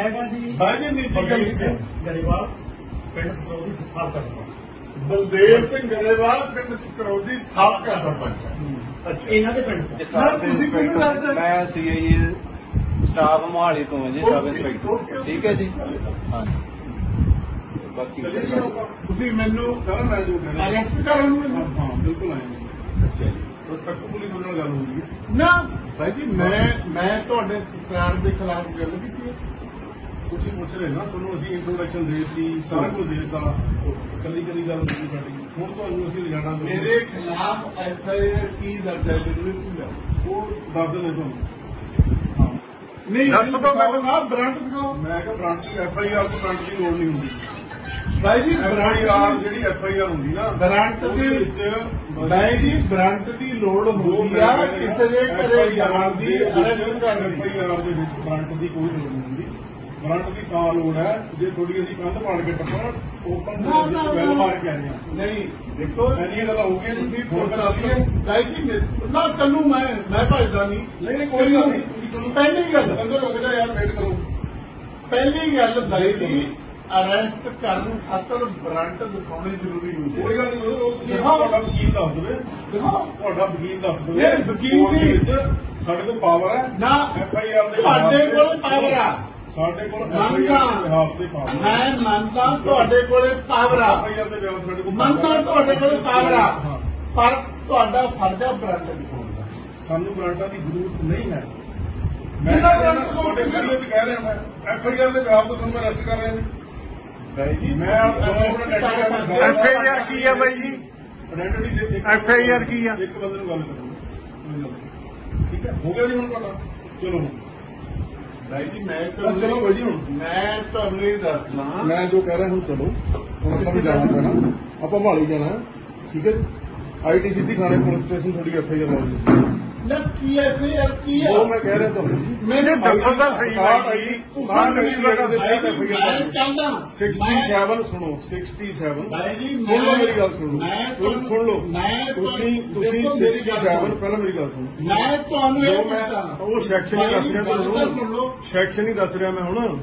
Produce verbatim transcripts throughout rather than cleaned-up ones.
ਹੈਗਾ ਜੀ ਬਾਜੀ ਨੀਤੀ ਸਿੰਘ ਗਰੇਵਾਲ ਪਿੰਡ ਸਕਰੋਦੀ ਸਾਬਕਾ ਸਰਪੰਚ ਬਲਦੇਵ ਸਿੰਘ ਗਰੇਵਾਲ ਪਿੰਡ ਸਕਰੋਦੀ ਸਾਬਕਾ ਸਰਪੰਚ ਹੈ। ਅੱਛਾ ਇਹਨਾਂ ਦੇ ਪਿੰਡ ਤੋਂ ਤੁਸੀਂ ਕਿਹਨੂੰ ਦੱਸਦੇ? ਮੈਂ ਸੀ ਆਈ ਏ ਸਟਾਫ ਮੋਹਾਲੀ ਤੋਂ ਜੀ, ਸਬ ਇੰਸਪੈਕਟਰ। ਠੀਕ ਹੈ ਜੀ, ਹਾਂ। ਬਾਕੀ ਤੁਸੀਂ ਮੈਨੂੰ ਅਰੈਸਟ ਕਰਨ ਨੂੰ? ਹਾਂ ਬਿਲਕੁਲ ਆਏ ਰਿਸਪੈਕਟ ਪੁਲਿਸ ਨਾਲ ਗੱਲ ਹੋਈ ਹੈ ਨਾ ਭਾਈ ਜੀ, ਮੈਂ ਮੈਂ ਤੁਹਾਡੇ ਸਰਕਾਰ ਦੇ ਖਿਲਾਫ ਗੱਲ ਕੀਤੀ ਹੈ। ਤੁਸੀਂ ਪੁੱਛ ਰਹੇ ਨਾ, ਤੁਹਾਨੂੰ ਅਸੀਂ ਇੰਟਰੋਡਕਸ਼ਨ ਦੇ ਦਿੱਤੀ, ਸਾਰਾ ਕੁਝ ਦੇ ਦਿੱਤਾ, ਕੱਲੀ ਕੱਲੀ ਗੱਲ ਨਹੀਂ ਸਾਡੀ। ਹੁਣ ਤੁਹਾਨੂੰ ਅਸੀਂ ਲਿਜਾਣਾ ਮੇਰੇ ਖਿਲਾਫ ਐਫ ਆਈ ਆਰ ਕੀ ਦਰਜ ਹੈ ਜਰੂਰ ਸੀ, ਉਹ ਦੱਸ ਦਿੰਦੇ ਤੁਹਾਨੂੰ। ਹਾਂ ਨਹੀਂ ਦੱਸ ਦੋ ਨਾ, ਬ੍ਰਾਂਡ ਦਿਖਾਓ। ਮੈਂ ਕਿਹਾ ਬ੍ਰਾਂਚ ਦੀ ਐਫ ਆਈ ਆਰ ਤੋਂ ਬ੍ਰਾਂਚ ਦੀ ਲੋੜ ਨਹੀਂ ਹੁੰਦੀ। ਭਾਈ ਜੀ ਐਫ ਆਈ ਆਰ ਜਿਹੜੀ ਐਫ ਆਈ ਆਰ ਹੁੰਦੀ ਨਾ, ਬ੍ਰਾਂਡ ਦੇ ਵਿੱਚ ਭਾਈ ਜੀ ਬ੍ਰਾਂਡ ਦੀ ਲੋੜ ਹੁੰਦੀ ਆ ਕਿਸੇ ਦੇ ਘਰੇ ਜਾਣ ਦੀ, ਅਰੈਸਟ ਕਰਨ ਦੀ। ਐਫ ਆਈ ਆਰ ਦੇ ਵਿੱਚ ਬ੍ਰਾਂਚ ਦੀ ਕੋਈ ਲੋੜ ਨਹੀਂ ਹੁੰਦੀ। ਬ੍ਰਾਂਡ ਦੀ ਤਾਂ ਲੋੜ ਹੈ ਜੇ ਥੋੜੀ ਅਸੀਂ ਕੰਧ ਪਾੜ ਕੇ ਟੱਪਣਾ, ਓਪਨ ਵੈਲ ਮਾਰ ਕੇ ਆਏ ਆ। ਨਹੀਂ ਦੇਖੋ ਇੰਨੀਆਂ ਗੱਲਾਂ ਹੋ ਗਈਆਂ, ਤੁਸੀਂ ਪੁਲਿਸ ਆਪਣੀ ਭਾਈ ਜੀ ਨਾ ਤੈਨੂੰ ਮੈਂ ਮੈਂ ਭਜਦਾ ਨਹੀਂ। ਨਹੀਂ ਨਹੀਂ ਕੋਈ ਗੱਲ ਨਹੀਂ, ਤੁਸੀਂ ਤੁਹਾਨੂੰ ਪਹਿਲੀ ਗੱਲ ਅੰਦਰ ਰੁਕ ਜਾ ਯਾਰ, ਵੇਟ ਕਰੋ। ਪਹਿਲੀ ਗੱਲ ਭਾਈ ਜੀ ਅਰੈਸਟ ਕਰਨ ਖਾਤਰ ਬ੍ਰਾਂਡ ਦਿਖਾਉਣੀ ਜ਼ਰੂਰੀ ਹੁੰਦੀ ਕੋਈ ਹੈ। ਗੱਲ ਨਹੀਂ, ਉਹ ਤੁਸੀਂ ਤੁਹਾਡਾ ਵਕੀਲ ਦੱਸ ਦੇਵੇ, ਦਿਖਾਓ ਤੁਹਾਡਾ ਵਕੀਲ ਦੱਸ ਦੇਵੇ। ਨਹੀਂ, ਵਕੀਲ ਕੋਰਟ ਦੇ ਨਹੀਂ। ਵਿੱਚ ਸਾਡੇ ਕੋਲ ਪਾਵਰ ਹੈ ਨਾ ਐਫ ਆਈ ਆਰ ਦੇ ਤੁਹਾਡੇ ਕੋਲ ਪਾਵਰ ਆ। ਸਾਡੇ ਕੋਲ ਐਫ ਆਈ ਆਰ ਦੇ ਬਿਹਾਫ ਤੇ ਪਾਵਰ ਹੈ। ਮੈਂ ਮੰਨਦਾ ਤੁਹਾਡੇ ਕੋਲੇ ਪਾਵਰ ਆ, ਐਫ ਆਈ ਆਰ ਦੇ ਬਿਹਾਫ ਸਾਡੇ ਕੋਲ ਮੰਨਦਾ ਤੁਹਾਡੇ ਕੋਲੇ ਪਾਵਰ ਆ, ਹਾਂ। ਪਰ ਤੁਹਾਡਾ ਫਰਜ਼ ਆ ਬ੍ਰਾਂਡ ਦਿਖਾਉਣ ਦਾ। ਸਾਨੂੰ ਗ੍ਰਾਂਟਾਂ ਦੀ ਜ਼ਰੂਰਤ ਨਹੀਂ ਹੈ। ਮੈਂ ਬਿਨਾਂ ਕਹਿ ਰਿਹਾ, ਗ੍ਰਾਂਟ ਤੋਂ ਤੁਹਾਡੇ ਸਾਹਮਣੇ ਵੀ ਕਹਿ ਰਿਹਾ, ਮੈਂ ਐਫ ਆਈ ਆਰ ਦੇ ਬਿਹਾਫ ਤੋਂ ਤੁਹਾਨੂੰ ਅਰੈਸਟ ਕਰ ਰਿਹਾ ਜੀ। ਭਾਈ ਜੀ ਮੈਂ ਐਫ ਆਈ ਆਰ ਕੀ ਆ ਬਾਈ ਜੀ? ਆਇਡੈਂਟੀ ਐਫ ਆਈ ਆਰ ਕੀ ਆ? ਇੱਕ ਬੰਦੇ ਨੂੰ ਗੱਲ ਕਰੂੰਗਾ, ਠੀਕ ਹੈ? ਹੋ ਗਿਆ ਜੀ ਹੁਣ ਤੁਹਾਡਾ? ਚਲੋ ਭਾਈ ਜੀ ਮੈਂ ਤਾਂ ਚਲੋ ਭਾਈ ਜੀ, ਹੁਣ ਮੈਂ ਤੁਹਾਨੂੰ ਇਹ ਦੱਸਣਾ ਮੈਂ ਜੋ ਕਹਿ ਰਿਹਾ ਹੁਣ ਚਲੋ, ਹੁਣ ਆਪਾਂ ਨੂੰ ਜਾਣਾ ਪੈਣਾ, ਆਪਾਂ ਮੋਹਾਲੀ ਜਾਣਾ, ਠੀਕ ਹੈ? ਆਈ ਟੀ ਸਿੱਧੀ ਥਾਣੇ ਪੁਲਿਸ ਸਟੇਸ਼ਨ ਤੁਹਾਡੀ ਐਫ ਆਈ ਆਰ ਲਾਉਣੀ। ਨਾ ਕੀ ਹੈ ਫਿਰ ਯਾਰ ਕੀ ਆ? ਉਹ ਮੈਂ ਕਹਿ ਰਿਹਾ ਤੁਹਾਨੂੰ ਜੀ, ਮੈਨੂੰ ਦੱਸੋ ਤਾਂ ਸਹੀ ਬਾਈ ਜੀ। ਬਾਹਰ ਨਹੀਂ ਲਗਾ ਦੇ ਭਾਈ ਜੀ ਮੈਂ ਚਾਹੁੰਦਾ ਸixty-seven ਸੁਣੋ, sixty-seven ਭਾਈ ਜੀ ਸੁਣ ਲਓ ਮੇਰੀ ਗੱਲ ਸੁਣੋ, ਮੈਂ ਸੁਣ ਸੁਣ ਲਓ। ਮੈਂ ਤੁਸੀਂ ਤੁਸੀਂ sixty-seven ਪਹਿਲਾਂ ਮੇਰੀ ਗੱਲ ਸੁਣੋ। ਮੈਂ ਤੁਹਾਨੂੰ ਇਹ ਜੋ ਮੈਂ ਪੁੱਛਦਾ ਉਹ ਸੈਕਸ਼ਨ ਹੀ ਦੱਸ ਰਿਹਾ ਸੁਣ ਤੁਹਾਨੂੰ, ਲਓ। ਸੈਕਸ਼ਨ ਹੀ ਦੱਸ ਰਿਹਾ ਮੈਂ ਹੁਣ।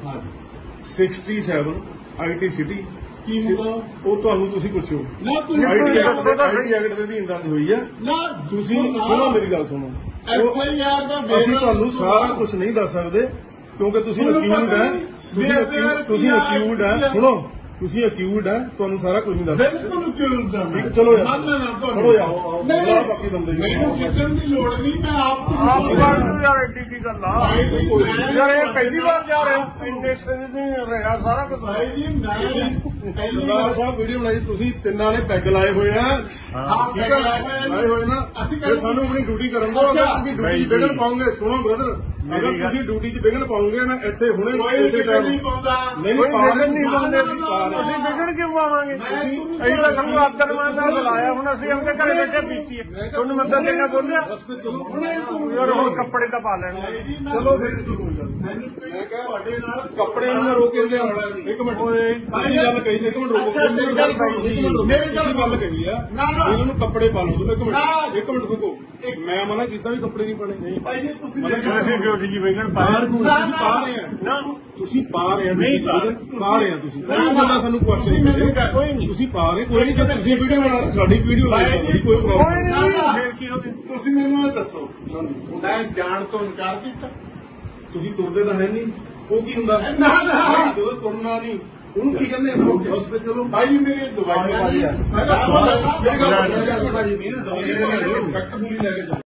sixty-seven ਆਈ ਟੀ ਸਿਟੀ ਕੀ ਹੁੰਦਾ? ਉਹ ਤੁਹਾਨੂੰ ਤੁਸੀਂ ਪੁੱਛੋ। ਨਾ ਤੁਸੀਂ ਆਈ ਟੀ ਪੁੱਛੋ। ਐਕਟ ਦੇ ਅਧੀਨ ਦਰਜ ਹੋਈ ਹੈ। ਨਾ ਤੁਸੀਂ ਸੁਣੋ ਮੇਰੀ ਗੱਲ ਸੁਣੋ। ਐਫ ਆਈ ਆਰ ਦਾ ਅਸੀਂ ਤੁਹਾਨੂੰ ਸਾਰਾ ਕੁਝ ਨਹੀਂ ਦੱਸ ਸਕਦੇ ਕਿਉਂਕਿ ਤੁਸੀਂ ਅਕਿਊਡ ਹੈ, ਤੁਸੀਂ accused- ਤੁਸੀਂ ਅਕਿਊਡ ਹੈ। ਸੁਣੋ, ਤੁਸੀਂ ਅਕਿਊਡ ਹੈ, ਤੁਹਾਨੂੰ ਸਾਰਾ ਕੁਝ ਨਹੀਂ ਦੱਸ ਸਕਦੇ। ਬਿਲਕੁਲ ਕਿਉਂ ਦਾ ਠੀਕ ਹੈ, ਚਲੋ ਯਾਰ। ਮੰਨਣਾ ਤੁਹਾਨੂੰ। ਚਲੋ ਯਾਰ, ਨਹੀਂ ਬੁਲਾ ਬਾਕੀ ਬੰਦੇ ਜੀ। ਮੈਨੂੰ ਖਿੱਚਣ ਦੀ ਲੋੜ ਨਹੀਂ, ਮੈਂ ਆਪ ਆਪ ਨੂੰ ਯਾਰ ਐਡੀ ਕੀ ਗੱਲ ਆ ਭਾਈ ਜੀ ਮੈਂ- ਯਾਰ, ਇਹ ਪਹਿਲੀ ਵਾਰ ਜਾ ਰਹੇ ਹੋ? ਇੰਨੇ ਸਿਰ ਨਹੀਂ ਰਿਹਾ ਸਾਰਾ ਕੁਝ। ਭਾਈ ਜੀ ਮੈਂ ਪਹਿਲੀ ਸਰਦਾਰ ਵਾਰ ਸਾਹਿਬ ਵੀਡੀਓ ਬਣਾਈ, ਤੁਸੀਂ ਤਿੰਨਾਂ ਨੇ ਪੈਗ ਲਾਏ ਹੋਏ ਆ। ਹਾਂ, ਠੀਕ ਪੈਗ ਹੈ, ਲਾਏ ਹੋਏ ਆ। ਲਾਏ ਹੋਏ ਨਾ। ਅਸੀਂ ਜੇ ਸਾਨੂੰ ਆਪਣੀ ਡਿਊਟੀ ਕਰਨ ਦਿਓ, ਅਗਰ ਤੁਸੀਂ ਡਿਊਟੀ 'ਚ ਵਿਘਨ ਪਾਉਂਗੇ, ਸੁਣੋ ਬ੍ਰਦਰ, ਅਗਰ ਤੁਸੀਂ ਡਿਊਟੀ 'ਚ ਵਿਘਨ ਪਾਉਂਗੇ, ਮੈਂ ਇੱਥੇ ਹੁਣੇ ਕੋਈ ਇਸੇ ਵਿਘਨ ਟਾਈਮ ਨਹੀਂ ਪਾਉਂਦਾ। ਨਹੀਂ ਕੋਈ ਪਾ ਵਿਘਨ ਨਹੀਂ ਪਾਉਂਦੇ ਅਸੀਂ ਪਾ ਰਹੇ ਅਸੀਂ ਹਾਂ। ਵਿਗੜ ਕਿਉਂ ਆਵਾਂਗੇ? ਮੈਂ ਤੁਹਾਨੂੰ ਅਸੀਂ ਤਾਂ ਸਾਨੂੰ ਆਦਰ ਮਾਨ ਨਾਲ ਬੁਲਾਇਆ, ਹੁਣ ਅਸੀਂ ਆਪਣੇ ਘਰੇ ਬੈਠੇ ਪੀਤੀ ਹੈ। ਤੁਹਾਨੂੰ ਮੰਦਰ ਦੇਣਾ ਬੋਲਿਆ ਯਾਰ, ਹੁਣ ਕੱਪੜੇ ਤਾਂ ਪਾ ਲੈਣ। ਭਾਈ ਜੀ ਮੈਂ- ਚਲੋ ਫਿਰ ਤੁਸੀਂ ਕੋਈ ਗੱਲ ਨਹੀਂ। ਮੈਨੂੰ ਕੋਈ ਤੁਹਾਡੇ ਨਾਲ ਕੱਪੜੇ ਨੂੰ ਰੋਕ ਕੇ ਲਿਆਉਣਾ। ਇੱਕ ਮਿੰਟ ਤੁਸੀਂ ਗੱਲ ਕਹੀ, ਇੱਕ ਮਿੰਟ ਰੁਕੋ। ਅੱਛਾ, ਮੇਰੀ ਗੱਲ ਸੁਣੋ। ਮੇਰੀ ਗੱਲ ਤੁਸੀਂ ਗੱਲ ਕਹੀ ਆ, ਨਾ, ਨਾ। ਇਹਨਾਂ ਨੂੰ ਕੱਪੜੇ ਪਾ ਲਓ। ਇੱਕ ਨਾ। ਮਿੰਟ ਇੱਕ ਮਿੰਟ ਰੁਕੋ। ਮੈਂ ਮਨਾ ਕੀਤਾ ਵੀ ਕੱਪੜੇ ਨਹੀਂ ਪਾਣੇ। ਨਹੀਂ ਭਾਈ ਜੀ ਤੁਸੀਂ ਮਨਾ ਕੀਤਾ। ਅਸੀਂ ਡਿਊਟੀ ਜੀ ਵਿਗੜ ਬਾਹਰ ਨੂੰ ਨਾ, ਤੁਸੀਂ ਨਾ। ਪਾ ਰਹੇ ਆ, ਨਾ ਤੁਸੀਂ ਪਾ ਰਹੇ ਆ, ਨਹੀਂ ਪਾ ਰਹੇ। ਪਾ ਰਹੇ ਆ ਤੁਸੀਂ। ਨਾ, ਕੋਈ ਨਾ। ਬੰਦਾ ਸਾਨੂੰ ਕੁਐਸਚਨ ਨਹੀਂ ਮੈਨੂੰ ਕਰੇ, ਕੋਈ ਨਹੀਂ। ਤੁਸੀਂ ਪਾ ਰਹੇ, ਕੋਈ ਨਹੀਂ। ਜੇ ਤੁਸੀਂ ਵੀਡੀਓ ਬਣਾ ਸਾਡੀ ਵੀਡੀਓ ਭਾਈ ਜੀ, ਕੋਈ ਪ੍ਰੋਬਲਮ ਕੋਈ ਨਹੀਂ। ਨਹੀਂ, ਫਿਰ ਕੀ ਹੋ ਗਿਆ? ਤੁਸੀਂ ਮੈਨੂੰ ਇਹ ਦੱਸੋ, ਮੈਂ ਜਾਣ ਤੋਂ ਇਨਕਾਰ ਕੀਤਾ? ਤੁਸੀਂ ਤੁਰਦੇ ਤਾਂ ਹੈ ਨਹੀਂ, ਉਹ ਕੀ ਹੁੰਦਾ? ਨਾ, ਨਾ। ਜਦੋਂ ਤੁਰਨਾ ਨਹੀਂ, ਉਹਨੂੰ ਕੀ ਕਹਿੰਦੇ ਆ? ਹਸਪੀਟਲ ਚਲੋ। ਭਾਈ ਜੀ ਮੇਰੀ ਦਵਾਈਆਂ ਮੈਂ ਨਹੀਂ ਕਿਹਾ ਸਵਾਲ ਮੇਰੀ ਗੱਲ ਦਵਾਈਆਂ ਭਾਜੀ ਦੀ ਨਾ ਦਵਾਈ ਲੈ ਕੇ ਜਾਓ।